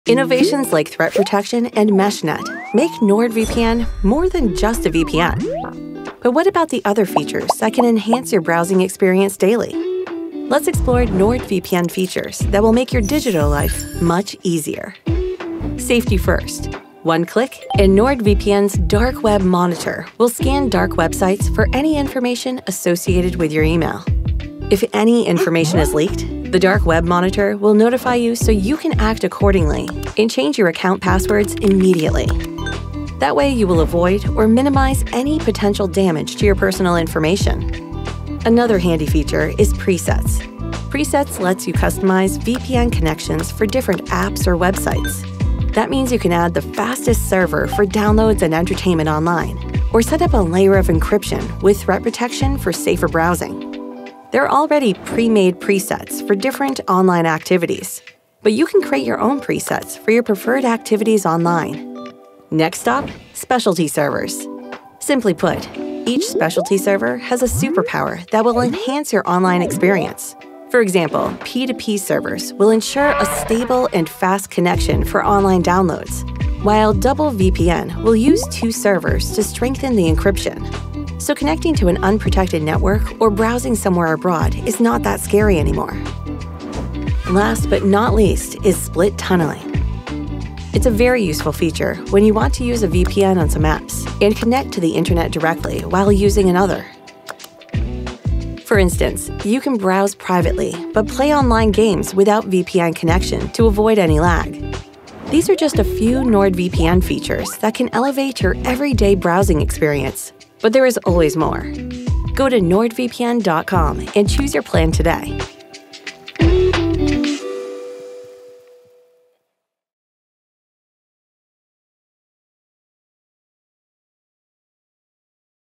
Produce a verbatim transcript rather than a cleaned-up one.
Innovations like Threat Protection and Meshnet make NordVPN more than just a V P N. But what about the other features that can enhance your browsing experience daily? Let's explore NordVPN features that will make your digital life much easier. Safety first. One click, and NordVPN's Dark Web Monitor will scan dark websites for any information associated with your email. If any information is leaked, the Dark Web Monitor will notify you so you can act accordingly and change your account passwords immediately. That way, you will avoid or minimize any potential damage to your personal information. Another handy feature is presets. Presets lets you customize V P N connections for different apps or websites. That means you can add the fastest server for downloads and entertainment online, or set up a layer of encryption with threat protection for safer browsing. There are already pre-made presets for different online activities, but you can create your own presets for your preferred activities online. Next stop, specialty servers. Simply put, each specialty server has a superpower that will enhance your online experience. For example, P two P servers will ensure a stable and fast connection for online downloads, while Double V P N will use two servers to strengthen the encryption. So connecting to an unprotected network or browsing somewhere abroad is not that scary anymore. Last but not least is split tunneling. It's a very useful feature when you want to use a V P N on some apps and connect to the internet directly while using another. For instance, you can browse privately but play online games without V P N connection to avoid any lag. These are just a few NordVPN features that can elevate your everyday browsing experience. But there is always more. Go to Nord V P N dot com and choose your plan today.